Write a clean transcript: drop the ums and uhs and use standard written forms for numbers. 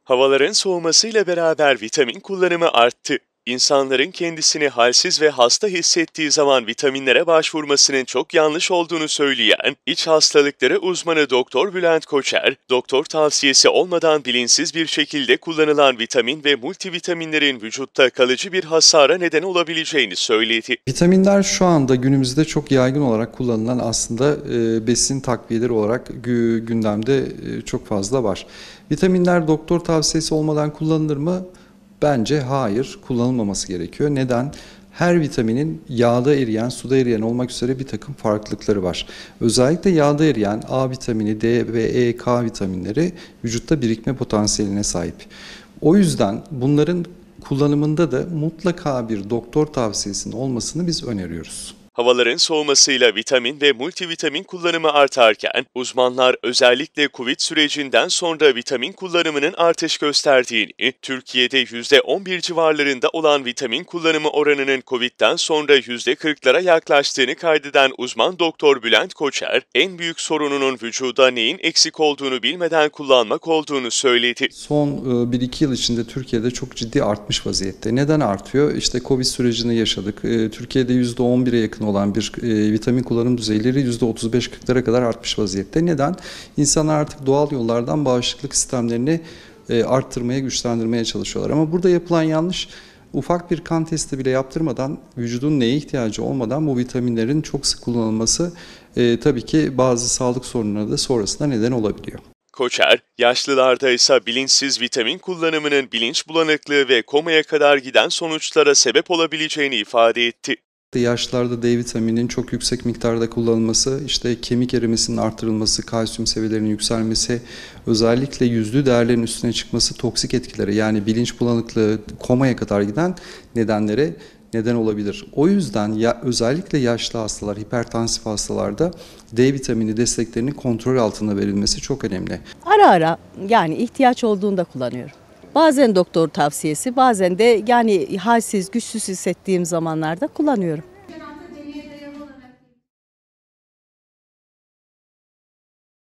Havaların soğumasıyla beraber vitamin kullanımı arttı. İnsanların kendisini halsiz ve hasta hissettiği zaman vitaminlere başvurmasının çok yanlış olduğunu söyleyen iç hastalıkları uzmanı Doktor Bülent Koçer, doktor tavsiyesi olmadan bilinçsiz bir şekilde kullanılan vitamin ve multivitaminlerin vücutta kalıcı bir hasara neden olabileceğini söyledi. Vitaminler şu anda günümüzde çok yaygın olarak kullanılan aslında besin takviyeleri olarak gündemde çok fazla var. Vitaminler doktor tavsiyesi olmadan kullanılır mı? Bence hayır, kullanılmaması gerekiyor. Neden? Her vitaminin yağda eriyen, suda eriyen olmak üzere bir takım farklılıkları var. Özellikle yağda eriyen A vitamini, D ve E, K vitaminleri vücutta birikme potansiyeline sahip. O yüzden bunların kullanımında da mutlaka bir doktor tavsiyesinin olmasını biz öneriyoruz. Havaların soğumasıyla vitamin ve multivitamin kullanımı artarken, uzmanlar özellikle Covid sürecinden sonra vitamin kullanımının artış gösterdiğini, Türkiye'de %11 civarlarında olan vitamin kullanımı oranının Covid'den sonra %40'lara yaklaştığını kaydeden uzman Doktor Bülent Koçer, en büyük sorununun vücuda neyin eksik olduğunu bilmeden kullanmak olduğunu söyledi. Son 1-2 yıl içinde Türkiye'de çok ciddi artmış vaziyette. Neden artıyor? İşte Covid sürecini yaşadık. Türkiye'de %11'e yakın olan bir vitamin kullanım düzeyleri %35-40'lara kadar artmış vaziyette. Neden? İnsanlar artık doğal yollardan bağışıklık sistemlerini arttırmaya, güçlendirmeye çalışıyorlar. Ama burada yapılan yanlış, ufak bir kan testi bile yaptırmadan, vücudun neye ihtiyacı olmadan bu vitaminlerin çok sık kullanılması tabii ki bazı sağlık sorunlarına da sonrasında neden olabiliyor. Koçer, yaşlılarda ise bilinçsiz vitamin kullanımının bilinç bulanıklığı ve komaya kadar giden sonuçlara sebep olabileceğini ifade etti. Yaşlılarda D vitamininin çok yüksek miktarda kullanılması, işte kemik erimesinin artırılması, kalsiyum seviyelerinin yükselmesi, özellikle yüzlü değerlerin üstüne çıkması toksik etkilere, yani bilinç bulanıklığı, komaya kadar giden nedenlere neden olabilir. O yüzden özellikle yaşlı hastalar, hipertansif hastalarda D vitamini desteklerinin kontrol altında verilmesi çok önemli. Ara ara, yani ihtiyaç olduğunda kullanıyorum. Bazen doktor tavsiyesi, bazen de yani halsiz, güçsüz hissettiğim zamanlarda kullanıyorum.